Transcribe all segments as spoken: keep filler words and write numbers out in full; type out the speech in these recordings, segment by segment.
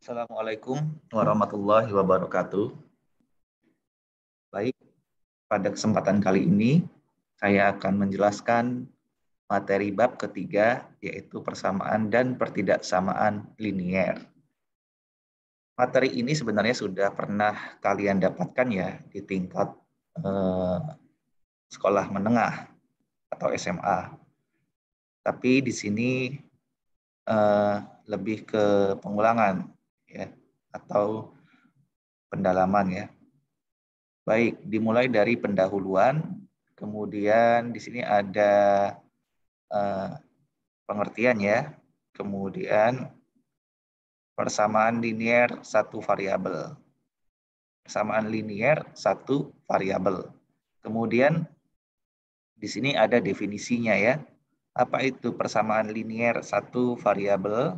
Assalamualaikum warahmatullahi wabarakatuh. Baik, pada kesempatan kali ini saya akan menjelaskan materi bab ketiga, yaitu persamaan dan pertidaksamaan linier. Materi ini sebenarnya sudah pernah kalian dapatkan ya di tingkat eh, sekolah menengah atau S M A. Tapi di sini eh, lebih ke pengulangan ya atau pendalaman ya. Baik, dimulai dari pendahuluan, kemudian di sini ada eh, pengertian ya, kemudian persamaan linier satu variabel, persamaan linier satu variabel. Kemudian di sini ada definisinya ya. Apa itu persamaan linier satu variabel?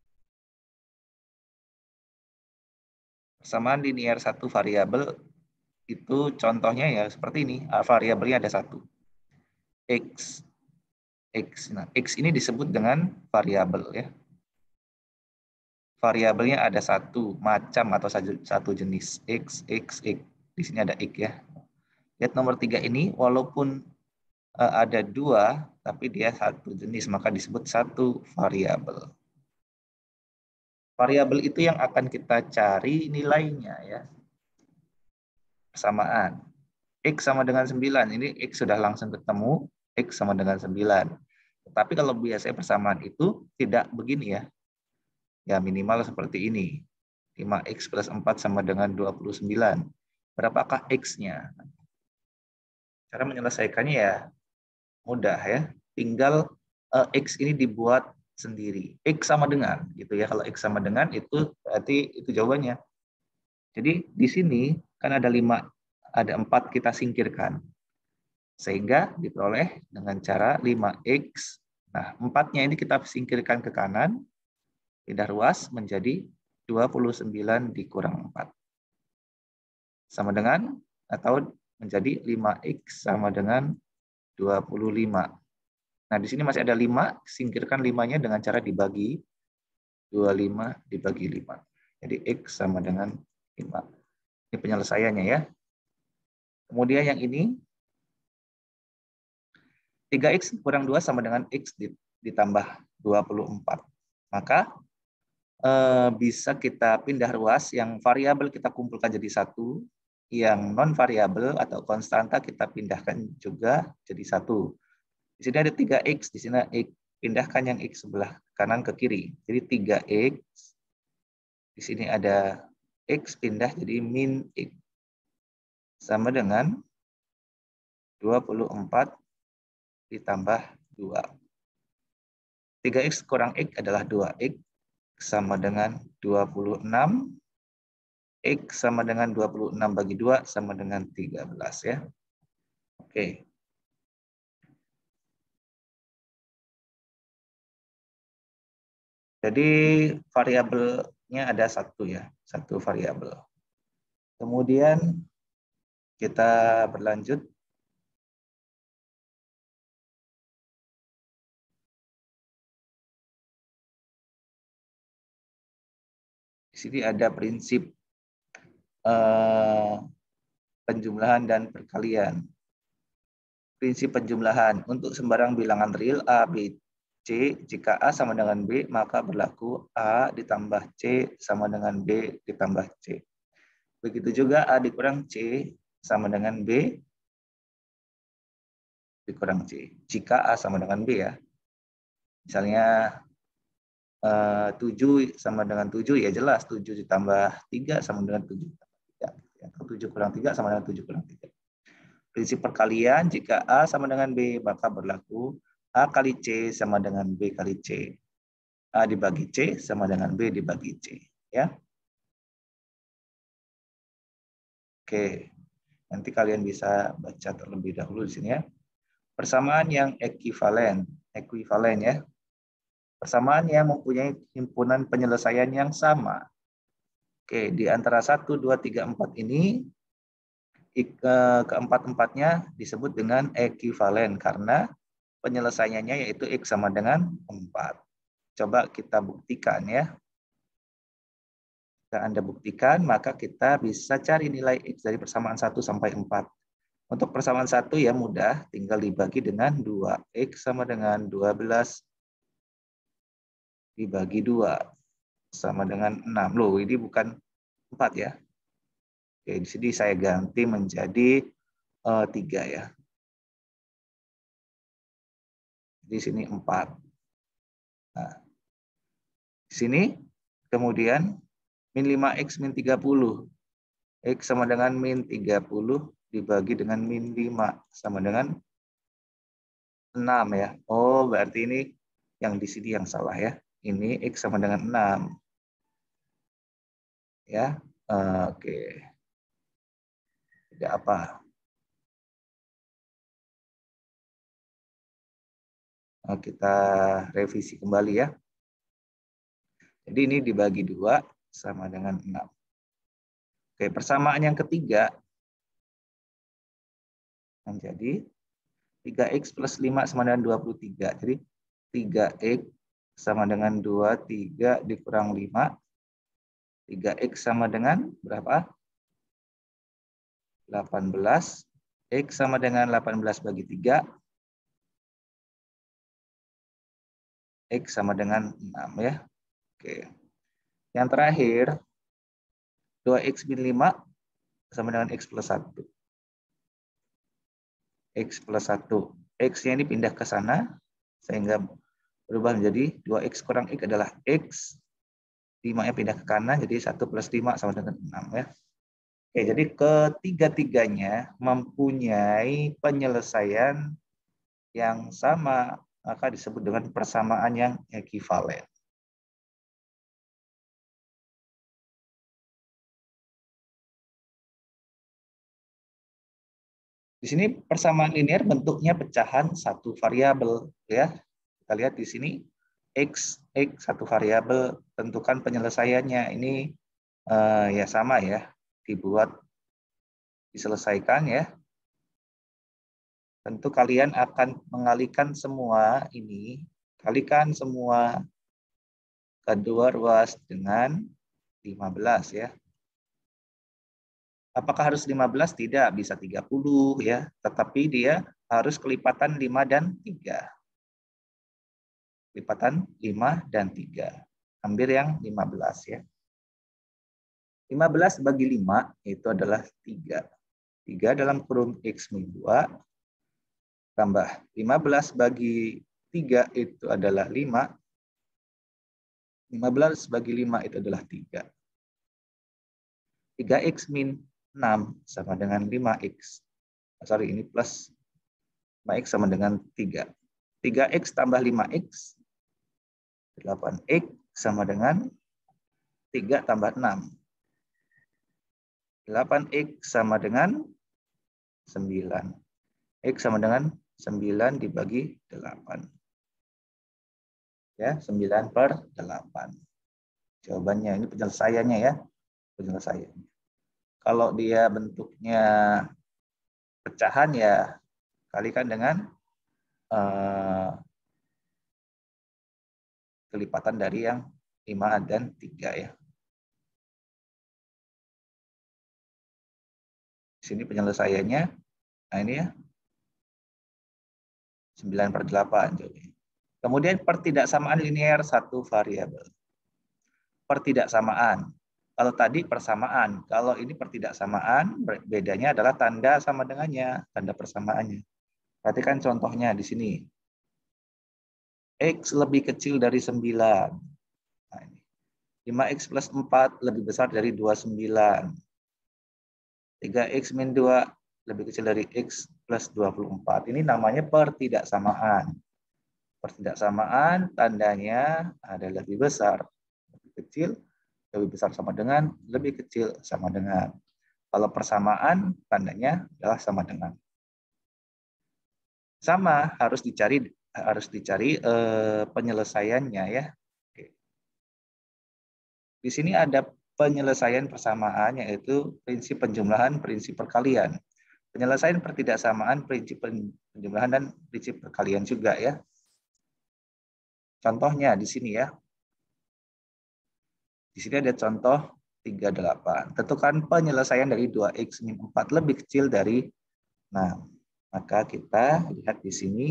Persamaan linier satu variabel itu contohnya ya seperti ini. Variabelnya ada satu, x. X. Nah, X ini disebut dengan variabel ya. Variabelnya ada satu macam atau satu jenis X, X, X. Di sini ada X ya. Lihat nomor tiga ini, walaupun uh, ada dua, tapi dia satu jenis, maka disebut satu variabel. Variabel itu yang akan kita cari nilainya ya. Persamaan. X sama dengan sembilan, ini X sudah langsung ketemu, X sama dengan sembilan. Tetapi kalau biasanya persamaan itu tidak begini ya. Ya minimal seperti ini. lima x plus empat sama dengan dua puluh sembilan. Berapakah x-nya? Cara menyelesaikannya ya mudah ya. Tinggal uh, x ini dibuat sendiri. X sama dengan gitu ya. Kalau x sama dengan itu berarti itu jawabannya. Jadi di sini kan ada lima, ada empat kita singkirkan. Sehingga diperoleh dengan cara lima x. Nah, empatnya ini kita singkirkan ke kanan, pindah ruas menjadi dua puluh sembilan dikurang empat. Sama dengan, atau menjadi lima x sama dengan dua puluh lima. Nah, di sini masih ada lima, singkirkan limanya dengan cara dibagi. dua puluh lima dibagi lima. Jadi x sama dengan lima. Ini penyelesaiannya ya. Kemudian yang ini, tiga x kurang dua sama dengan x ditambah dua puluh empat. Maka eh, bisa kita pindah ruas, yang variabel kita kumpulkan jadi satu, yang non variabel atau konstanta kita pindahkan juga jadi satu. Di sini ada tiga x, di sini x. Pindahkan yang x sebelah kanan ke kiri. Jadi tiga x. Di sini ada x pindah jadi min x. Sama dengan dua puluh empat ditambah dua. tiga x kurang x adalah dua x. Sama dengan dua puluh enam. X sama dengan dua puluh enam bagi dua sama dengan tiga belas ya. Oke. Jadi variabelnya ada satu ya, satu variabel. Kemudian kita berlanjut. Di sini ada prinsip eh, penjumlahan dan perkalian. Prinsip penjumlahan untuk sembarang bilangan real A, B, C, jika A sama dengan B, maka berlaku A ditambah C sama dengan B ditambah C. Begitu juga A dikurang C sama dengan B dikurang C. Jika A sama dengan B ya. Misalnya eh, tujuh sama dengan tujuh, ya jelas tujuh ditambah tiga sama dengan tujuh ditambah tiga. Atau tujuh kurang tiga sama dengan tujuh kurang tiga. Prinsip perkalian, jika A sama dengan B, maka berlaku A kali C sama dengan B kali C. A dibagi C sama dengan B dibagi C. Ya. Oke, nanti kalian bisa baca terlebih dahulu di sini ya. Persamaan yang ekuivalen, ekuivalen ya. Persamaan yang mempunyai himpunan penyelesaian yang sama. Oke, di antara satu, dua, tiga, empat ini, keempat-empatnya disebut dengan ekuivalen karena penyelesaiannya yaitu X sama dengan empat. Coba kita buktikan ya. Jika Anda buktikan, maka kita bisa cari nilai X dari persamaan satu sampai empat. Untuk persamaan satu ya mudah, tinggal dibagi dengan dua. X sama dengan dua belas dibagi dua. Sama dengan enam. Loh, ini bukan empat ya. Oke, di sini saya ganti menjadi uh, tiga ya. Di sini empat. Nah, di sini kemudian min lima X min tiga puluh. X sama dengan min tiga puluh dibagi dengan min lima sama dengan enam ya. Oh, berarti ini yang di sini yang salah ya. Ini X sama dengan enam. Ya, oke. Tidak apa. Nah, kita revisi kembali ya. Jadi ini dibagi dua sama dengan enam. Oke, persamaan yang ketiga menjadi tiga X plus lima sama dengan dua puluh tiga. Jadi tiga X sama dengan dua puluh tiga dikurang lima. tiga X sama dengan berapa? delapan belas. X sama dengan delapan belas bagi tiga. X sama dengan enam ya. Oke. Yang terakhir, dua X min lima sama dengan X plus satu. X plus satu. X-nya ini pindah ke sana, sehingga berubah menjadi dua X kurang X adalah X. lima-nya pindah ke kanan, jadi satu plus lima sama dengan enam ya. Oke, jadi ketiga-tiganya mempunyai penyelesaian yang sama, maka disebut dengan persamaan yang ekivalen. Di sini persamaan linear bentuknya pecahan satu variabel ya. Kita lihat di sini X, X satu variabel, tentukan penyelesaiannya. Ini eh, ya sama ya, dibuat diselesaikan ya. Tentu kalian akan mengalihkan semua ini, kalikan semua kedua ruas dengan lima belas ya. Apakah harus lima belas? Tidak, bisa tiga puluh ya. Tetapi dia harus kelipatan lima dan tiga. Kelipatan lima dan tiga. Ambil yang lima belas ya. lima belas bagi lima itu adalah tiga. tiga dalam kurung X min dua. Tambah lima belas bagi tiga itu adalah lima. lima belas bagi lima itu adalah tiga. tiga X min enam sama dengan lima X. Sorry, ini plus lima X sama dengan tiga. tiga X tambah lima X. delapan X sama dengan tiga tambah enam. delapan X sama dengan sembilan. X sama dengan sembilan dibagi delapan. Ya, sembilan per delapan. Jawabannya, ini penyelesaiannya ya. Penyelesaiannya. Kalau dia bentuknya pecahan ya kalikan dengan uh, kelipatan dari yang lima dan tiga ya. Di sini penyelesaiannya, nah ini ya, sembilan per delapan. Kemudian pertidaksamaan linear satu variabel. Pertidaksamaan. Kalau tadi persamaan, kalau ini pertidaksamaan, bedanya adalah tanda sama dengannya, tanda persamaannya. Perhatikan contohnya di sini. X lebih kecil dari sembilan. Nah, ini. lima X plus empat lebih besar dari dua puluh sembilan. tiga X min dua lebih kecil dari X plus dua puluh empat. Ini namanya pertidaksamaan. Pertidaksamaan tandanya ada lebih besar, lebih kecil, lebih besar sama dengan, lebih kecil sama dengan. Kalau persamaan tandanya adalah sama dengan. Sama harus dicari harus dicari eh, penyelesaiannya ya. Oke. Di sini ada penyelesaian persamaan yaitu prinsip penjumlahan, prinsip perkalian. Penyelesaian pertidaksamaan, prinsip penjumlahan dan prinsip perkalian juga ya. Contohnya di sini ya. Di sini ada contoh tiga puluh delapan. Tentukan penyelesaian dari dua X min empat lebih kecil dari enam. Maka kita lihat di sini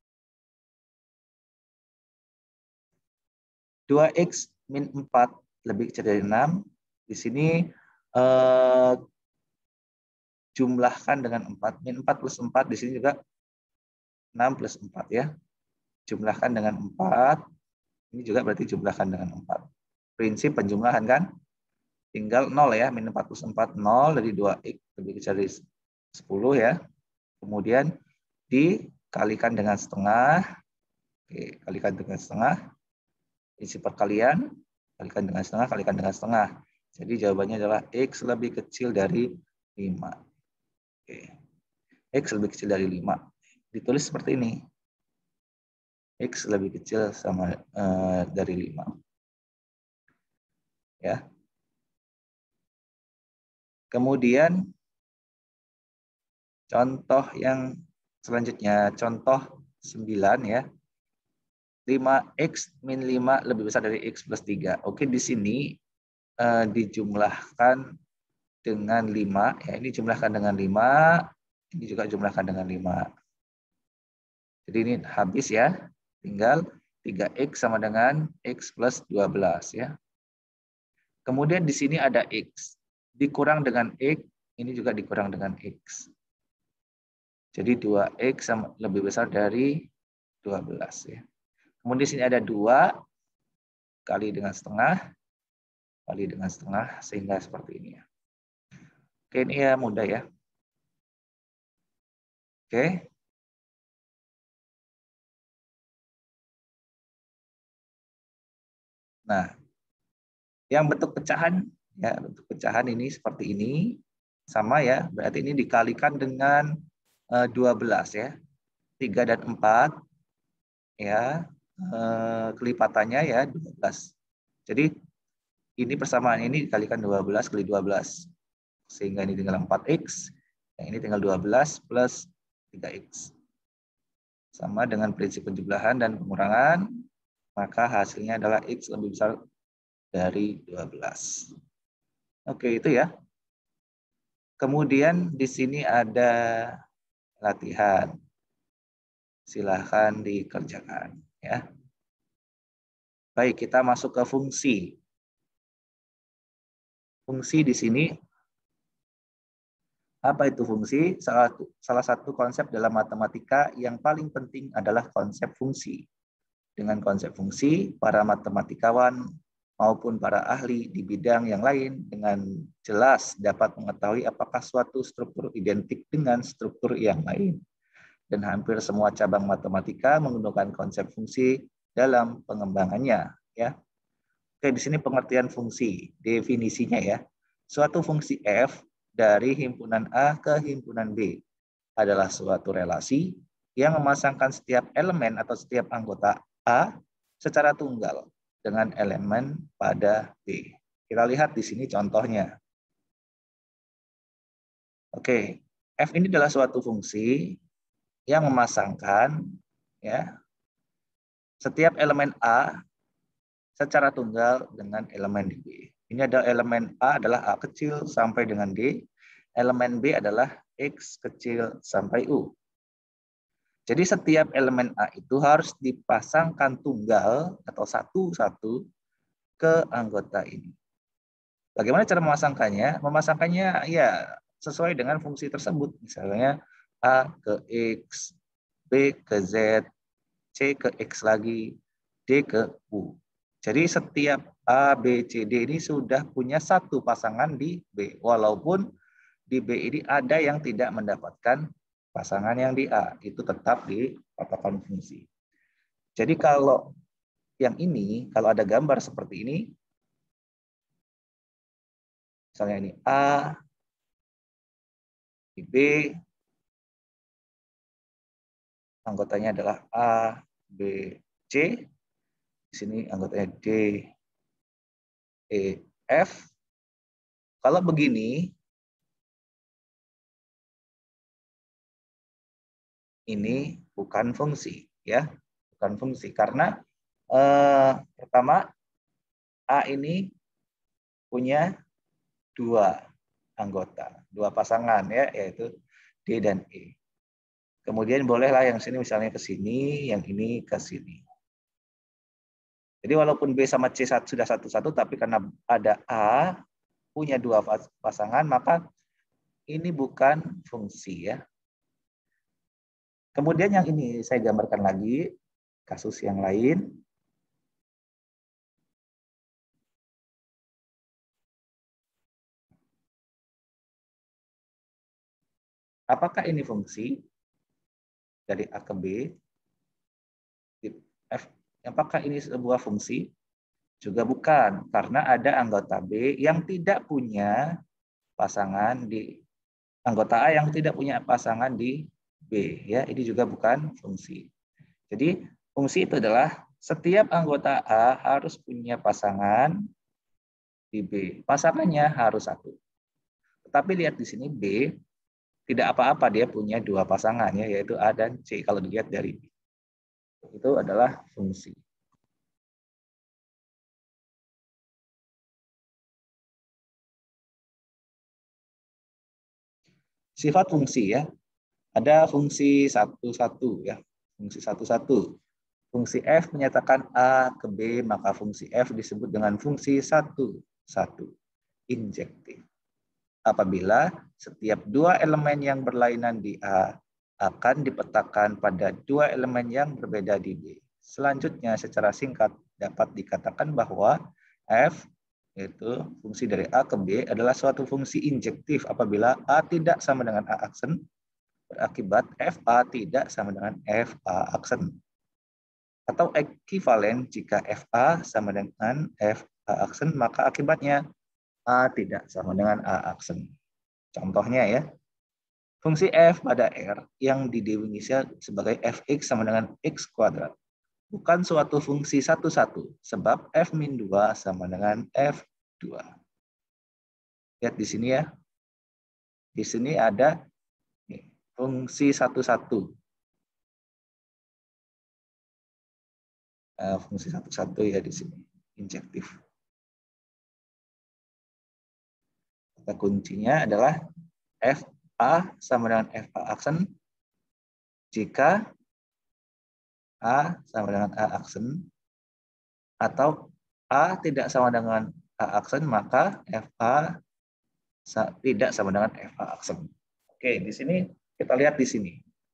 dua X min empat lebih kecil dari enam. Di sini eh, jumlahkan dengan empat. Min empat plus empat di sini juga enam plus empat ya. Jumlahkan dengan empat. Ini juga berarti jumlahkan dengan empat. Prinsip penjumlahan kan? Tinggal nol ya. Min empat plus empat, nol dari dua X lebih kecil dari sepuluh ya. Kemudian dikalikan dengan setengah. Oke, kalikan dengan setengah. Isi perkalian, kalikan dengan setengah, kalikan dengan setengah. Jadi jawabannya adalah X lebih kecil dari lima. Oke. X lebih kecil dari lima. Ditulis seperti ini. X lebih kecil sama eh, dari lima. Ya. Kemudian contoh yang selanjutnya, contoh sembilan ya. lima X min lima lebih besar dari X plus tiga. Oke, di sini eh, dijumlahkan dengan lima. Ya, ini jumlahkan dengan lima. Ini juga jumlahkan dengan lima. Jadi ini habis ya. Tinggal tiga X sama dengan X plus dua belas ya. Kemudian di sini ada X. Dikurang dengan X, ini juga dikurang dengan X. Jadi dua X sama, lebih besar dari dua belas ya. Kemudian di sini ada dua kali dengan setengah, kali dengan setengah, sehingga seperti ini ya. Oke, ini ya mudah ya. Oke. Nah, yang bentuk pecahan, ya bentuk pecahan ini seperti ini, sama ya, berarti ini dikalikan dengan uh, dua belas ya. tiga dan empat, ya, uh, kelipatannya ya dua belas. Jadi ini persamaan ini dikalikan dua belas kali dua belas. Sehingga ini tinggal empat X, yang ini tinggal dua belas plus tiga X. Sama dengan prinsip penjumlahan dan pengurangan, maka hasilnya adalah X lebih besar dari dua belas. Oke, itu ya. Kemudian di sini ada latihan. Silahkan dikerjakan ya. Baik, kita masuk ke fungsi. Fungsi di sini, apa itu fungsi? Salah, salah satu konsep dalam matematika yang paling penting adalah konsep fungsi. Dengan konsep fungsi, para matematikawan maupun para ahli di bidang yang lain dengan jelas dapat mengetahui apakah suatu struktur identik dengan struktur yang lain. Dan hampir semua cabang matematika menggunakan konsep fungsi dalam pengembangannya. Ya. Oke, di sini pengertian fungsi, definisinya ya. Suatu fungsi f dari himpunan A ke himpunan B adalah suatu relasi yang memasangkan setiap elemen atau setiap anggota A secara tunggal dengan elemen pada B. Kita lihat di sini contohnya. Oke, F ini adalah suatu fungsi yang memasangkan ya setiap elemen A secara tunggal dengan elemen di B. Ini ada elemen A adalah A kecil sampai dengan D, elemen B adalah X kecil sampai U. Jadi setiap elemen A itu harus dipasangkan tunggal atau satu-satu ke anggota ini. Bagaimana cara memasangkannya? Memasangkannya ya sesuai dengan fungsi tersebut. Misalnya A ke X, B ke Z, C ke X lagi, D ke U. Jadi setiap A, B, C, D ini sudah punya satu pasangan di B. Walaupun di B ini ada yang tidak mendapatkan pasangan yang di A. Itu tetap di patokan fungsi. Jadi kalau yang ini, kalau ada gambar seperti ini, misalnya ini A, di B, anggotanya adalah A, B, C. Di sini anggotanya D, E, F. Kalau begini, ini bukan fungsi, ya, bukan fungsi karena eh, pertama A ini punya dua anggota, dua pasangan ya, yaitu D dan E. Kemudian bolehlah yang sini misalnya ke sini, yang ini ke sini. Jadi walaupun B sama C sudah satu-satu, tapi karena ada A punya dua pasangan, maka ini bukan fungsi ya. Kemudian yang ini saya gambarkan lagi, kasus yang lain. Apakah ini fungsi dari A ke B? F, apakah ini sebuah fungsi? Juga bukan, karena ada anggota B yang tidak punya pasangan di anggota A yang tidak punya pasangan di B, ya. Ini juga bukan fungsi. Jadi fungsi itu adalah setiap anggota A harus punya pasangan di B. Pasangannya harus satu. Tetapi lihat di sini B tidak apa-apa, dia punya dua pasangan ya, yaitu A dan C kalau dilihat dari B. Itu adalah fungsi. Sifat fungsi ya. Ada fungsi satu satu ya. Fungsi satu satu. Fungsi F menyatakan A ke B, maka fungsi F disebut dengan fungsi satu satu. Injektif. Apabila setiap dua elemen yang berlainan di A akan dipetakan pada dua elemen yang berbeda di B. Selanjutnya secara singkat dapat dikatakan bahwa F yaitu fungsi dari A ke B adalah suatu fungsi injektif apabila A tidak sama dengan A aksen, berakibat F A tidak sama dengan F A aksen. Atau ekivalen jika F A sama dengan F A aksen, maka akibatnya A tidak sama dengan A aksen. Contohnya ya, fungsi F pada R yang didefinisikan sebagai Fx sama dengan X kuadrat bukan suatu fungsi satu-satu, sebab F min dua sama dengan F dua. Lihat di sini ya. Di sini ada nih, fungsi satu-satu. Uh, fungsi satu-satu ya di sini. Injektif. Kata kuncinya adalah F A sama dengan F A aksen jika A sama dengan A aksen atau A tidak sama dengan A aksen, maka F A tidak sama dengan F A aksen. Oke, di sini kita lihat di sini.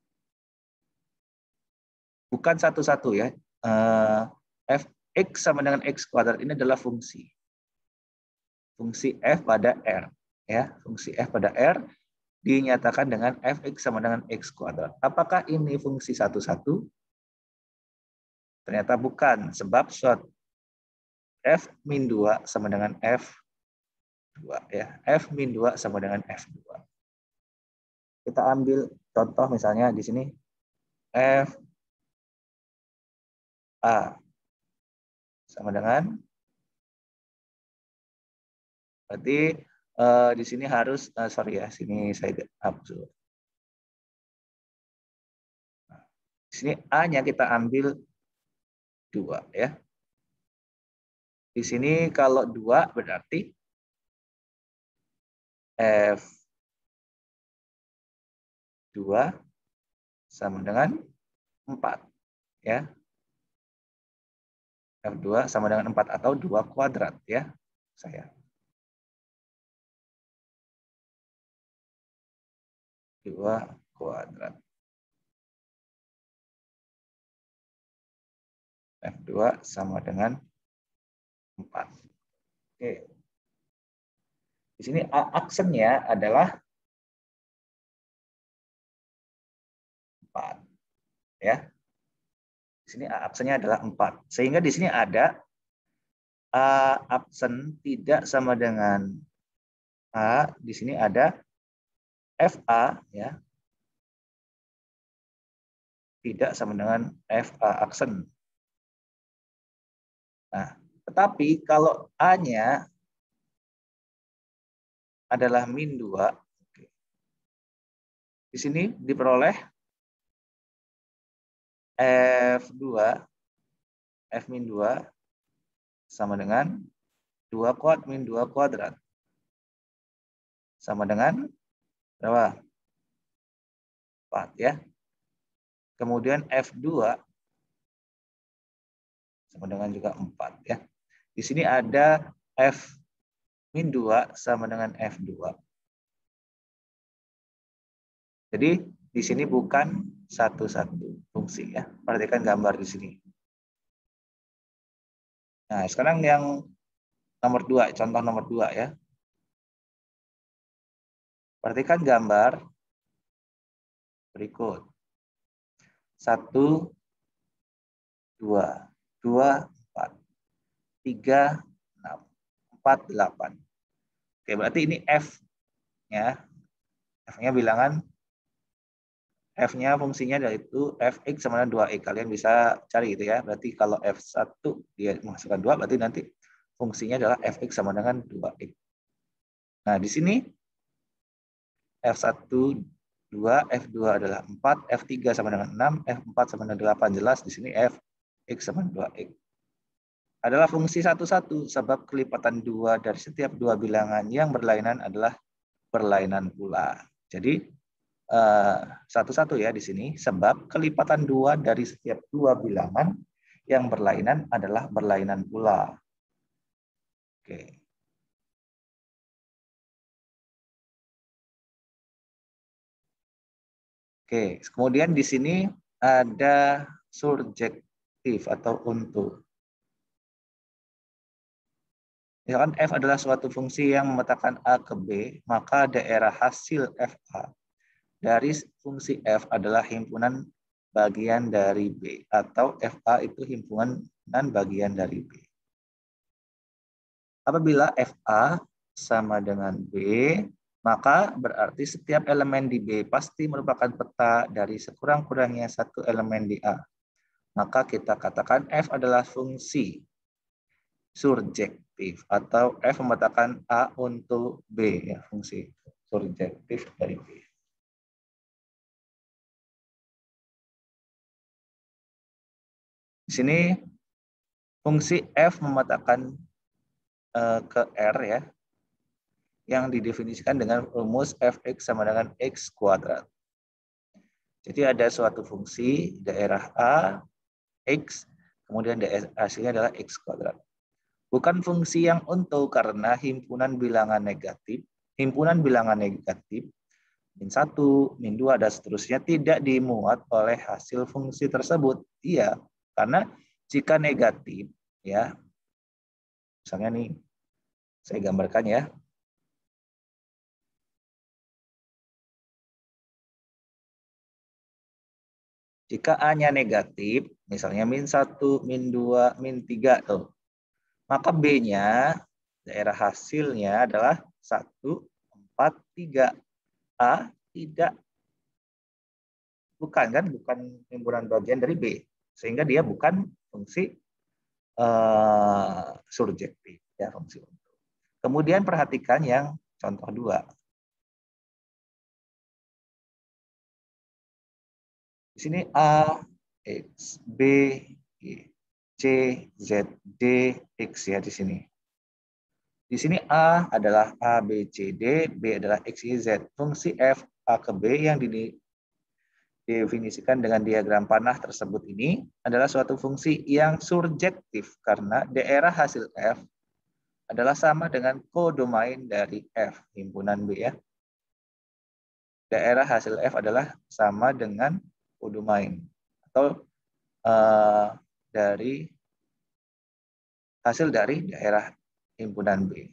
Bukan satu-satu ya. Fx sama dengan X kuadrat ini adalah fungsi. Fungsi F pada R. Ya, fungsi F pada R dinyatakan dengan Fx sama dengan X kuadrat. Apakah ini fungsi satu-satu? Ternyata bukan, sebab suatu F min dua sama dengan F dua ya. F min dua sama dengan F dua. Kita ambil contoh misalnya di sini F A sama dengan berarti uh, di sini harus uh, sorry ya, sini saya hapus. Di sini A-nya kita ambil dua ya. Di sini kalau dua berarti F dua sama dengan empat ya. F dua sama dengan empat atau dua kuadrat ya. Saya. dua kuadrat. F dua sama dengan empat. Oke. Di sini A aksennya adalah empat. Ya. Di sini A aksennya adalah empat. Sehingga di sini ada A aksen tidak sama dengan A. Di sini ada F A ya. Tidak sama dengan F A aksen. Nah, tetapi kalau A-nya adalah min dua, di sini diperoleh F dua, F min dua sama dengan dua kuad min dua kuadrat. sama dengan berapa? empat ya. Kemudian F dua sama dengan juga empat ya. Di sini ada F min dua sama dengan F dua. Jadi di sini bukan satu-satu fungsi ya. Perhatikan gambar di sini. Nah, sekarang yang nomor dua, contoh nomor dua ya. Perhatikan gambar berikut. Satu, dua, dua, empat, tiga, enam, empat, delapan. Oke, berarti ini F-nya. F-nya bilangan, F-nya fungsinya yaitu Fx sama dengan dua x. Kalian bisa cari gitu ya. Berarti kalau F satu dia masukkan dua, berarti nanti fungsinya adalah Fx sama dengan dua x. Nah, di sini F satu, dua, F dua adalah empat, F tiga sama dengan enam, F empat sama dengan delapan. Jelas di sini Fx sama dengan dua x. Adalah fungsi satu-satu, sebab kelipatan dua dari setiap dua bilangan yang berlainan adalah berlainan pula. Jadi satu-satu ya di sini, sebab kelipatan dua dari setiap dua bilangan yang berlainan adalah berlainan pula. Oke. Oke, kemudian di sini ada surjektif atau untuk. Misalkan F adalah suatu fungsi yang memetakan A ke B, maka daerah hasil F A dari fungsi F adalah himpunan bagian dari B, atau F A itu himpunan bagian dari B. Apabila F A sama dengan B, maka berarti setiap elemen di B pasti merupakan peta dari sekurang-kurangnya satu elemen di A. Maka kita katakan F adalah fungsi surjektif atau F memetakan A untuk B, ya, fungsi surjektif dari B. Di sini fungsi F memetakan uh, ke R ya, yang didefinisikan dengan rumus Fx sama dengan X kuadrat. Jadi ada suatu fungsi daerah A, X, kemudian hasilnya adalah X kuadrat. Bukan fungsi yang onto karena himpunan bilangan negatif, himpunan bilangan negatif, min satu, min dua, dan seterusnya tidak dimuat oleh hasil fungsi tersebut. Iya, karena jika negatif, ya, misalnya nih, saya gambarkan ya. Jika A-nya negatif, misalnya min satu, min dua, min tiga, tuh, maka B-nya, daerah hasilnya adalah satu, empat, tiga. A tidak, bukan kan, bukan himpunan bagian dari B. Sehingga dia bukan fungsi uh, surjektif. Ya, fungsi untuk. Kemudian perhatikan yang contoh dua. Di sini A, X, B, Y, C, Z, D, X ya di sini. Di sini A adalah A, B, C, D, B adalah X, Y, Z. Fungsi F A ke B yang didefinisikan dengan diagram panah tersebut ini adalah suatu fungsi yang surjektif karena daerah hasil F adalah sama dengan kodomain dari F, himpunan B ya. Daerah hasil F adalah sama dengan kodomain atau uh, dari hasil dari daerah himpunan B.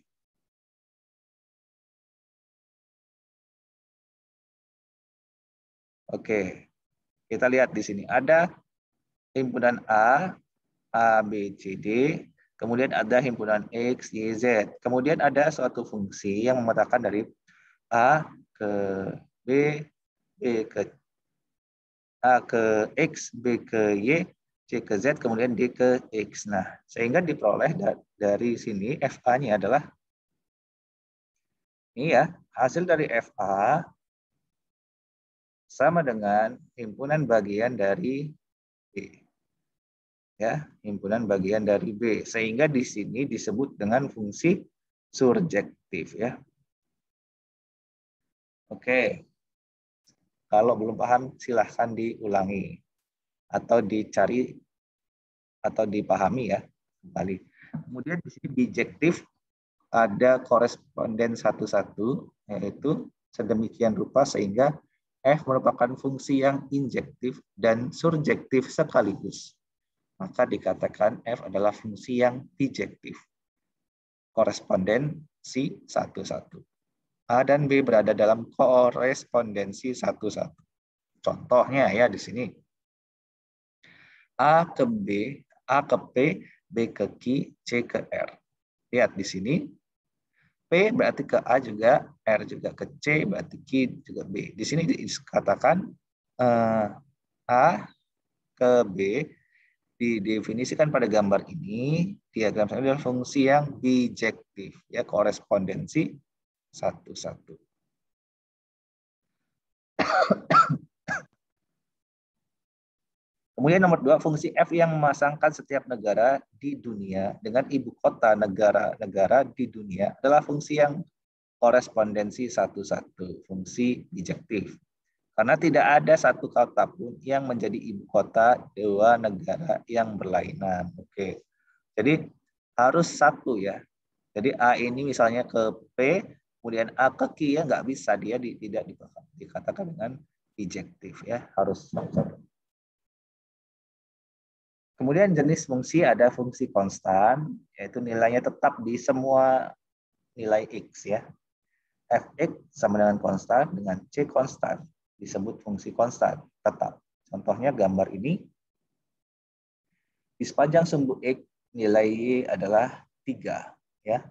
Oke, kita lihat di sini ada himpunan A, A, B, C, D, kemudian ada himpunan X, Y, Z. Kemudian ada suatu fungsi yang memetakan dari A ke B, B ke A ke X, B ke Y, C ke Z, kemudian D ke X. Nah, sehingga diperoleh dari sini F A-nya adalah ini ya, hasil dari F A sama dengan himpunan bagian dari B. Ya, himpunan bagian dari B. Sehingga di sini disebut dengan fungsi surjektif ya. Oke. Kalau belum paham, silahkan diulangi atau dicari atau dipahami ya kembali. Kemudian di sini bijektif ada koresponden satu-satu, yaitu sedemikian rupa sehingga F merupakan fungsi yang injektif dan surjektif sekaligus. Maka dikatakan F adalah fungsi yang bijektif. Korespondensi satu-satu. A dan B berada dalam korespondensi satu-satu. Contohnya ya di sini. A ke B, A ke P, B ke Q, C ke R. Lihat di sini. P berarti ke A juga, R juga ke C, berarti Q juga B. Di sini dikatakan eh, A ke B didefinisikan pada gambar ini, diagram ini adalah fungsi yang bijektif, ya korespondensi satu-satu. Kemudian nomor dua, fungsi F yang memasangkan setiap negara di dunia dengan ibu kota negara-negara di dunia adalah fungsi yang korespondensi satu-satu, fungsi bijektif. Karena tidak ada satu kota pun yang menjadi ibu kota dua negara yang berlainan. Oke, jadi harus satu ya. Jadi A ini misalnya ke P, kemudian A ke Q ya nggak bisa, dia di, tidak dikatakan dengan bijektif ya, harus satu. Kemudian jenis fungsi ada fungsi konstan, yaitu nilainya tetap di semua nilai X ya. Fx sama dengan konstan, dengan C konstan, disebut fungsi konstan tetap. Contohnya gambar ini, di sepanjang sumbu X nilai Y adalah tiga ya.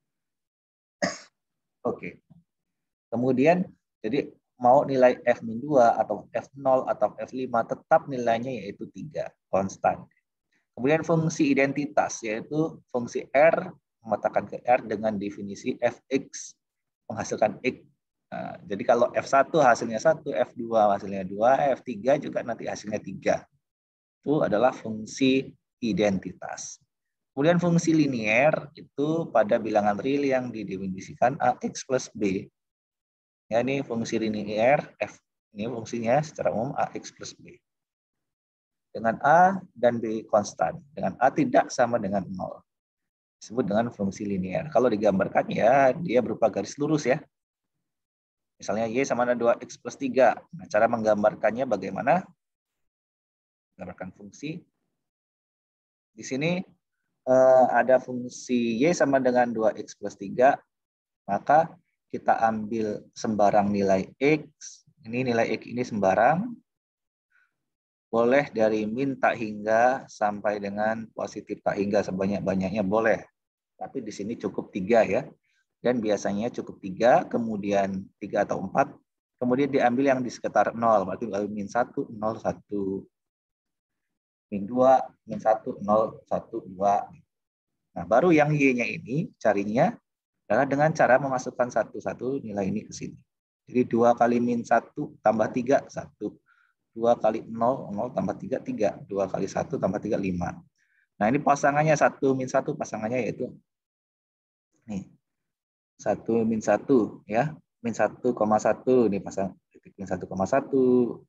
Oke. Kemudian jadi mau nilai F min dua atau F nol atau F lima tetap nilainya yaitu tiga, konstan. Kemudian fungsi identitas yaitu fungsi R memetakan ke R dengan definisi Fx menghasilkan X. Nah, jadi kalau F satu hasilnya satu, F dua hasilnya dua, F tiga juga nanti hasilnya tiga. Itu adalah fungsi identitas. Kemudian fungsi linier itu pada bilangan real yang didefinisikan Ax plus B. Ya, ini fungsi linier F. Ini fungsinya secara umum Ax plus B. Dengan A dan B konstan. Dengan A tidak sama dengan nol. Disebut dengan fungsi linier. Kalau digambarkan ya dia berupa garis lurus ya. Misalnya Y sama dengan dua X plus tiga. Nah, cara menggambarkannya bagaimana? Gambarkan fungsi. Di sini eh, ada fungsi Y sama dengan dua X plus tiga. Maka kita ambil sembarang nilai X. Ini nilai X ini sembarang. Boleh dari min tak hingga sampai dengan positif tak hingga sebanyak-banyaknya boleh. Tapi di sini cukup tiga ya. Dan biasanya cukup tiga, kemudian tiga atau empat. Kemudian diambil yang di sekitar nol. Berarti lalu min satu, nol, satu. Min dua, min satu, nol, satu, dua. Nah baru yang Y-nya ini carinya adalah dengan cara memasukkan satu-satu nilai ini ke sini. Jadi dua kali min satu tambah tiga, satu. dua kali nol, nol tambah tiga, tiga. dua kali satu tambah tiga, lima. Nah ini pasangannya satu min satu, pasangannya yaitu nih satu min satu ya. Min satu koma satu, ini pasang titik min satu koma satu.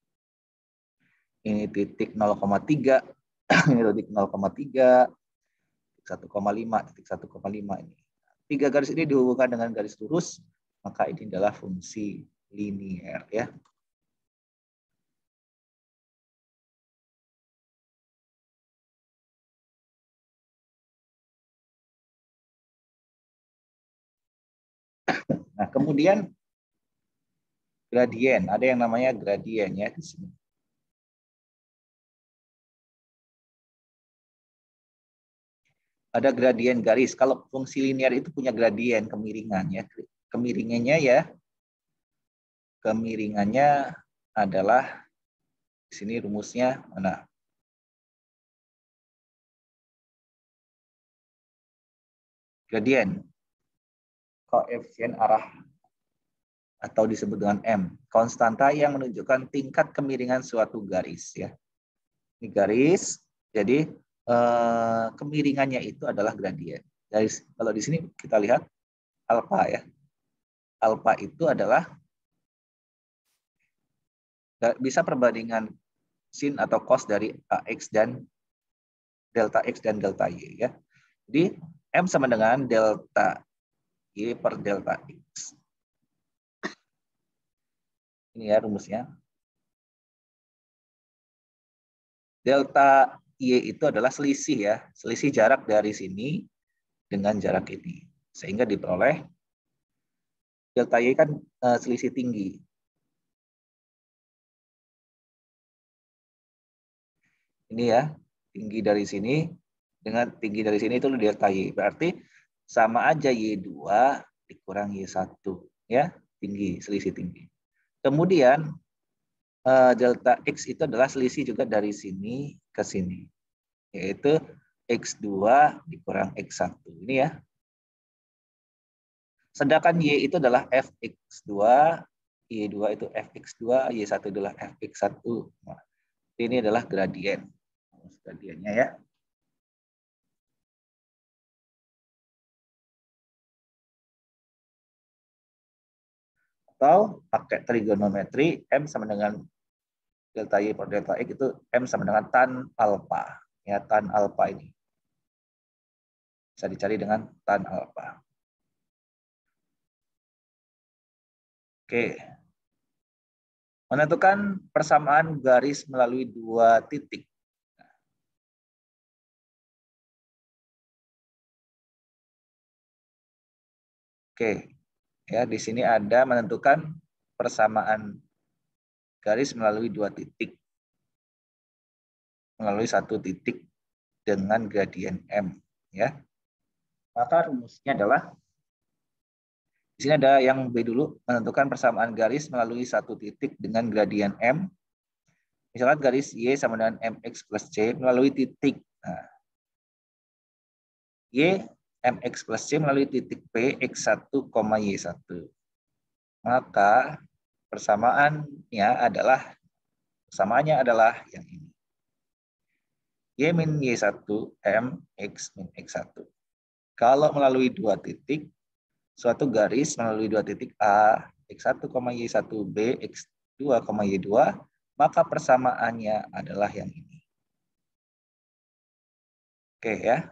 Ini titik nol koma tiga, ini titik nol koma tiga, satu koma lima, titik satu koma lima ini. Tiga garis ini dihubungkan dengan garis lurus, maka ini adalah fungsi linier ya. Nah, kemudian gradien, ada yang namanya gradien ya di sini. Ada gradien garis. Kalau fungsi linier itu punya gradien kemiringan ya. Kemiringannya ya, kemiringannya adalah di sini rumusnya mana? Gradien koefisien arah atau disebut dengan M, konstanta yang menunjukkan tingkat kemiringan suatu garis ya. Ini garis, jadi eh, kemiringannya itu adalah gradien. Garis kalau di sini kita lihat alfa ya. Alfa itu adalah bisa perbandingan sin atau cos dari X dan delta X dan delta Y ya. Jadi M sama dengan delta Y per delta X. Ini ya rumusnya. Delta Y itu adalah selisih ya, selisih jarak dari sini dengan jarak ini. Sehingga diperoleh delta Y kan uh, selisih tinggi. Ini ya, tinggi dari sini dengan tinggi dari sini itu delta Y. Berarti sama aja Y dua dikurang Y satu. Ya, tinggi, selisih tinggi. Kemudian uh, delta X itu adalah selisih juga dari sini ke sini. Yaitu X dua dikurang X satu. Ini ya. Sedangkan Y itu adalah F X dua, Y dua itu F X dua, Y satu adalah F X satu. Nah, ini adalah gradien. Gradiennya ya. Atau pakai trigonometri, M sama dengan delta Y per delta X itu M sama dengan tan alfa. Ya, tan alfa ini. Bisa dicari dengan tan alfa. Oke. Menentukan persamaan garis melalui dua titik. Oke. Ya, di sini ada menentukan persamaan garis melalui dua titik. Melalui satu titik dengan gradien M, ya. Maka rumusnya adalah di sini ada yang B dulu, menentukan persamaan garis melalui satu titik dengan gradien M. Misalkan garis Y sama dengan mx plus C melalui titik. Nah, Y mx plus C melalui titik P x satu, Y satu. Maka persamaannya adalah persamaannya adalah yang ini. Y min Y satu, M, X min X satu. Kalau melalui dua titik, suatu garis melalui dua titik A, X satu, Y satu, B, X dua, Y dua, maka persamaannya adalah yang ini. Oke ya.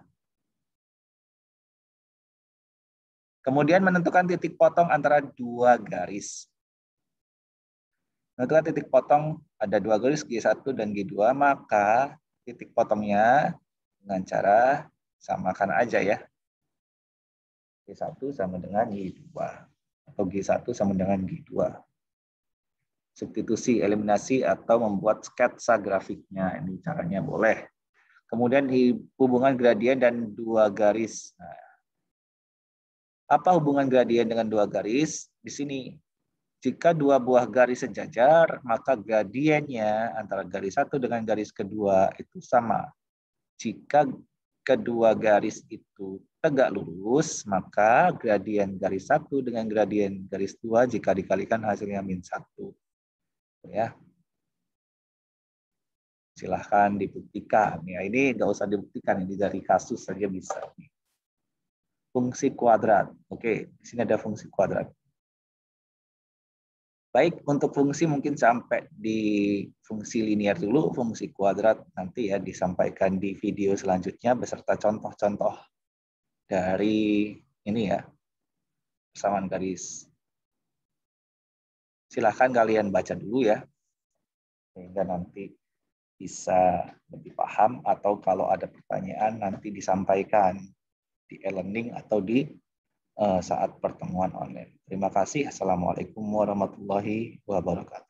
Kemudian menentukan titik potong antara dua garis. Menentukan titik potong ada dua garis G satu dan G dua, maka titik potongnya dengan cara samakan aja ya. G satu sama dengan G dua atau G satu sama dengan G dua. Substitusi, eliminasi atau membuat sketsa grafiknya. Ini caranya boleh. Kemudian di hubungan gradien dan dua garis. Nah, apa hubungan gradien dengan dua garis? Di sini, jika dua buah garis sejajar, maka gradiennya antara garis satu dengan garis kedua itu sama. Jika kedua garis itu tegak lurus, maka gradien garis satu dengan gradien garis dua jika dikalikan hasilnya min satu. Ya. Silahkan dibuktikan. Ya, ini nggak usah dibuktikan, ini dari kasus saja bisa. Fungsi kuadrat. Oke, di sini ada fungsi kuadrat. Baik, untuk fungsi mungkin sampai di fungsi linear dulu, fungsi kuadrat nanti ya disampaikan di video selanjutnya beserta contoh-contoh dari ini ya, persamaan garis. Silahkan kalian baca dulu ya, sehingga nanti bisa lebih paham, atau kalau ada pertanyaan nanti disampaikan di e-learning atau di uh, saat pertemuan online. Terima kasih. Assalamualaikum warahmatullahi wabarakatuh.